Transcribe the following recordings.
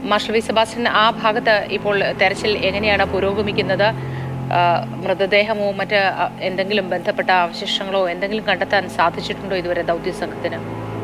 Marshal V Sebastian, ആ ഭാഗത്ത് ഇപ്പോൾ തെരച്ചിൽ എങ്ങനെയാണ് പുരോഗമിക്കുന്നത്? മൃതദേഹമോ മറ്റ് എന്തെങ്കിലും ബന്ധപ്പെട്ട അവശിഷ്ടങ്ങളോ എന്തെങ്കിലും കണ്ടെത്താൻ സാധിച്ചിട്ടുണ്ടോ ഇതുവരെ ദൗത്യ സംഘത്തിന്?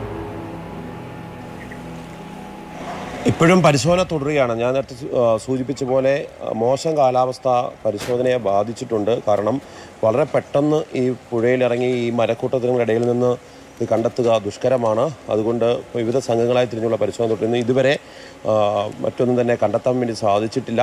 ഇപ്പോഴും പരിശോധന തുടരുകയാണ്. ഞാൻ നേരത്തെ സൂചിപ്പിച്ച പോലെ മോശം കാലാവസ്ഥ പരിശോധനയെ ബാധിച്ചിട്ടുണ്ട്. കാരണം വളരെ പെട്ടെന്ന് ഈ പുഴയിലിറങ്ങി ഈ മരക്കൂട്ടത്തിനിടയിൽ നിന്ന് ഇത് കണ്ടെത്തുക ദുഷ്കരമാണ്. അതുകൊണ്ട് വിവിധ സംഘങ്ങളായി തിരിഞ്ഞുള്ള പരിശോധന തുടരുന്നു. ഇതുവരെ മറ്റൊന്നും തന്നെ കണ്ടെത്താൻ വേണ്ടി സാധിച്ചിട്ടില്ല.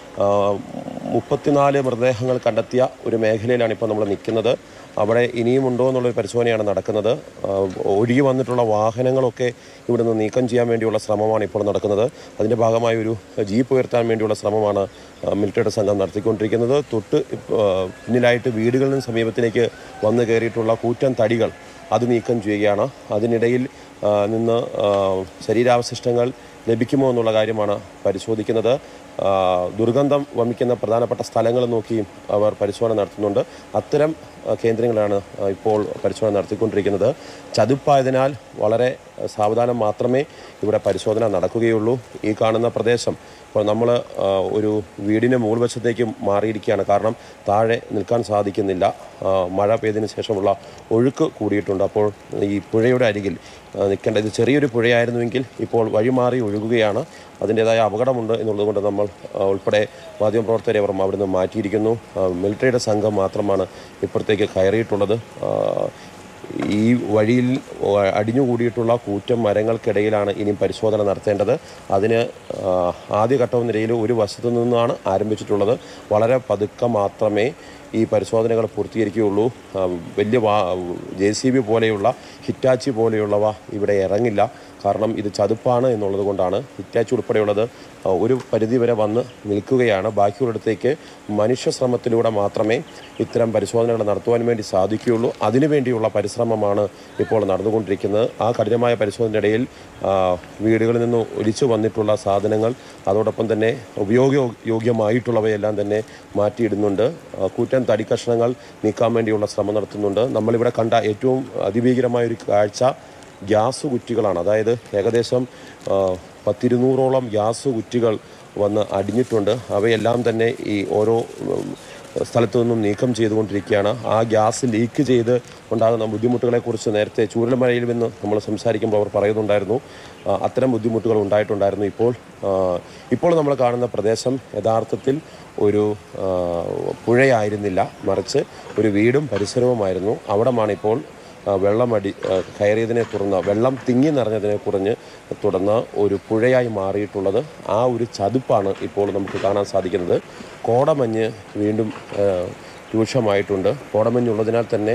34 മൃതദേഹങ്ങൾ കണ്ടെത്തിയ ഒരു മേഖലയിലാണ് ഇപ്പോൾ നമ്മൾ നിൽക്കുന്നത്. അവിടെ ഇനിയും ഉണ്ടോ എന്നുള്ളൊരു പരിശോധനയാണ് നടക്കുന്നത്. ഒഴുകി വന്നിട്ടുള്ള വാഹനങ്ങളൊക്കെ ഇവിടുന്ന് നീക്കം ചെയ്യാൻ വേണ്ടിയുള്ള ശ്രമമാണ് ഇപ്പോൾ നടക്കുന്നത്. അതിൻ്റെ ഭാഗമായി ഒരു ജീപ്പ് ഉയർത്താൻ വേണ്ടിയുള്ള ശ്രമമാണ് മിലിറ്ററിയുടെ സംഘം നടത്തിക്കൊണ്ടിരിക്കുന്നത്. തൊട്ട് പിന്നിലായിട്ട് വീടുകളിലും സമീപത്തിലേക്ക് വന്നു കയറിയിട്ടുള്ള കൂറ്റൻ തടികൾ അത് നീക്കം ചെയ്യുകയാണ്. അതിനിടയിൽ നിന്ന് ശരീരാവശിഷ്ടങ്ങൾ ലഭിക്കുമോ എന്നുള്ള കാര്യമാണ് പരിശോധിക്കുന്നത്. ദുർഗന്ധം വമിക്കുന്ന പ്രധാനപ്പെട്ട സ്ഥലങ്ങൾ നോക്കിയും അവർ പരിശോധന നടത്തുന്നുണ്ട്. അത്തരം കേന്ദ്രങ്ങളാണ് ഇപ്പോൾ പരിശോധന നടത്തിക്കൊണ്ടിരിക്കുന്നത്. ചതുപ്പായതിനാൽ വളരെ സാവധാനം മാത്രമേ ഇവിടെ പരിശോധന നടക്കുകയുള്ളൂ. ഈ കാണുന്ന പ്രദേശം ഇപ്പോൾ നമ്മൾ ഒരു വീടിന് മുകൾ വശത്തേക്ക് മാറിയിരിക്കുകയാണ്. കാരണം താഴെ നിൽക്കാൻ സാധിക്കുന്നില്ല. മഴ പെയ്തതിന് ശേഷമുള്ള ഒഴുക്ക് കൂടിയിട്ടുണ്ട്. അപ്പോൾ ഈ പുഴയുടെ അരികിൽ നിൽക്കേണ്ട, ഇത് ചെറിയൊരു പുഴയായിരുന്നുവെങ്കിൽ ഇപ്പോൾ വഴിമാറി ഒഴുകുകയാണ്. അതിൻ്റേതായ അപകടമുണ്ട് എന്നുള്ളതുകൊണ്ട് നമ്മൾ ഉൾപ്പെടെ മാധ്യമപ്രവർത്തകരെ അവർ അവിടുന്ന് മാറ്റിയിരിക്കുന്നു. മിലിറ്ററിയുടെ സംഘം മാത്രമാണ് ഇപ്പുറത്തേക്ക് കയറിയിട്ടുള്ളത്. ഈ വഴിയിൽ അടിഞ്ഞുകൂടിയിട്ടുള്ള കൂറ്റൻ മരങ്ങൾക്കിടയിലാണ് ഇനിയും പരിശോധന നടത്തേണ്ടത്. അതിന് ആദ്യഘട്ടം നിലയിൽ ഒരു വശത്തു നിന്നാണ് ആരംഭിച്ചിട്ടുള്ളത്. വളരെ പതുക്കെ മാത്രമേ ഈ പരിശോധനകൾ പൂർത്തീകരിക്കുകയുള്ളൂ. വലിയ JCB പോലെയുള്ള ഹിറ്റാച്ചി പോലെയുള്ളവ ഇവിടെ ഇറങ്ങില്ല. കാരണം ഇത് ചതുപ്പാണ് എന്നുള്ളത് കൊണ്ടാണ്. ഹിറ്റാച്ചി ഉൾപ്പെടെയുള്ളത് ഒരു പരിധിവരെ വന്ന് നിൽക്കുകയാണ്. ബാക്കിയുള്ളിടത്തേക്ക് മനുഷ്യശ്രമത്തിലൂടെ മാത്രമേ ഇത്തരം പരിശോധനകൾ നടത്തുവാൻ വേണ്ടി സാധിക്കുകയുള്ളൂ. അതിനുവേണ്ടിയുള്ള പരിശ്രമമാണ് ഇപ്പോൾ നടന്നുകൊണ്ടിരിക്കുന്നത്. ആ കഠിനമായ പരിശോധനയിടയിൽ വീടുകളിൽ നിന്ന് ഒലിച്ചു വന്നിട്ടുള്ള സാധനങ്ങൾ, അതോടൊപ്പം തന്നെ ഉപയോഗയോഗ്യമായിട്ടുള്ളവയെല്ലാം തന്നെ മാറ്റിയിടുന്നുണ്ട്. കൂറ്റൻ തടിക്കഷ്ണങ്ങൾ നീക്കാൻ വേണ്ടിയുള്ള ശ്രമം നടത്തുന്നുണ്ട്. നമ്മളിവിടെ കണ്ട ഏറ്റവും അതിഭീകരമായൊരു കാഴ്ച ഗ്യാസ് കുറ്റികളാണ്. അതായത് ഏകദേശം 100-200ഓളം ഗ്യാസ് കുറ്റികൾ വന്ന് അടിഞ്ഞിട്ടുണ്ട്. അവയെല്ലാം തന്നെ ഈ ഓരോ സ്ഥലത്തു നിന്നും നീക്കം ചെയ്തുകൊണ്ടിരിക്കുകയാണ്. ആ ഗ്യാസ് ലീക്ക് ചെയ്ത് ഉണ്ടാകുന്ന ബുദ്ധിമുട്ടുകളെക്കുറിച്ച് നേരത്തെ ചൂരൽമലയിൽ നിന്ന് നമ്മൾ സംസാരിക്കുമ്പോൾ അവർ പറയുന്നുണ്ടായിരുന്നു. അത്തരം ബുദ്ധിമുട്ടുകൾ ഉണ്ടായിട്ടുണ്ടായിരുന്നു. ഇപ്പോൾ നമ്മൾ കാണുന്ന പ്രദേശം യഥാർത്ഥത്തിൽ ഒരു പുഴയായിരുന്നില്ല, മറിച്ച് ഒരു വീടും പരിസരവുമായിരുന്നു. അവിടമാണിപ്പോൾ വെള്ളം കയറിയതിനെ തുടർന്ന്, വെള്ളം തിങ്ങി നിറഞ്ഞതിനെ തുടർന്ന് ഒരു പുഴയായി മാറിയിട്ടുള്ളത്. ആ ഒരു ചതുപ്പാണ് ഇപ്പോൾ നമുക്ക് കാണാൻ സാധിക്കുന്നത്. കോടമഞ്ഞ് വീണ്ടും രൂക്ഷമായിട്ടുണ്ട്. കോടമഞ്ഞുള്ളതിനാൽ തന്നെ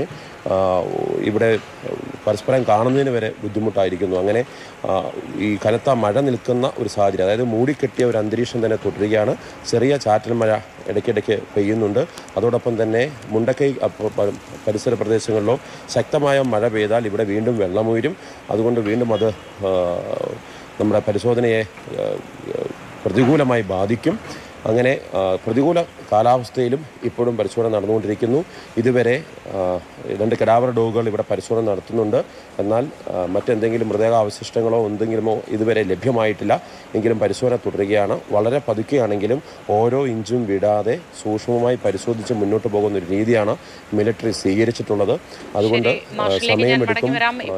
ഇവിടെ പരസ്പരം കാണുന്നതിന് വരെ ബുദ്ധിമുട്ടായിരിക്കുന്നു. അങ്ങനെ ഈ കനത്ത മഴ നിൽക്കുന്ന ഒരു സാഹചര്യം, അതായത് മൂടിക്കെട്ടിയ ഒരു അന്തരീക്ഷം തന്നെ തുടരുകയാണ്. ചെറിയ ചാറ്റൽ മഴ ഇടയ്ക്കിടയ്ക്ക് പെയ്യുന്നുണ്ട്. അതോടൊപ്പം തന്നെ മുണ്ടക്കൈ പരിസര പ്രദേശങ്ങളിലോ ശക്തമായ മഴ പെയ്താൽ ഇവിടെ വീണ്ടും വെള്ളമുയരും. അതുകൊണ്ട് വീണ്ടും അത് നമ്മുടെ പരിശോധനയെ പ്രതികൂലമായി ബാധിക്കും. അങ്ങനെ പ്രതികൂല കാലാവസ്ഥയിലും ഇപ്പോഴും പരിശോധന നടന്നുകൊണ്ടിരിക്കുന്നു. ഇതുവരെ 2 കഡാവർ ഡോഗുകൾ ഇവിടെ പരിശോധന നടത്തുന്നുണ്ട്. എന്നാൽ മറ്റെന്തെങ്കിലും മൃതദേഹാവശിഷ്ടങ്ങളോ എന്തെങ്കിലുമോ ഇതുവരെ ലഭ്യമായിട്ടില്ല. എങ്കിലും പരിശോധന തുടരുകയാണ്. വളരെ പതുക്കെയാണെങ്കിലും ഓരോ ഇഞ്ചും വിടാതെ സൂക്ഷ്മമായി പരിശോധിച്ച് മുന്നോട്ട് പോകുന്ന ഒരു രീതിയാണ് മിലിറ്ററി സ്വീകരിച്ചിട്ടുള്ളത്. അതുകൊണ്ട് സമയമെടുക്കും.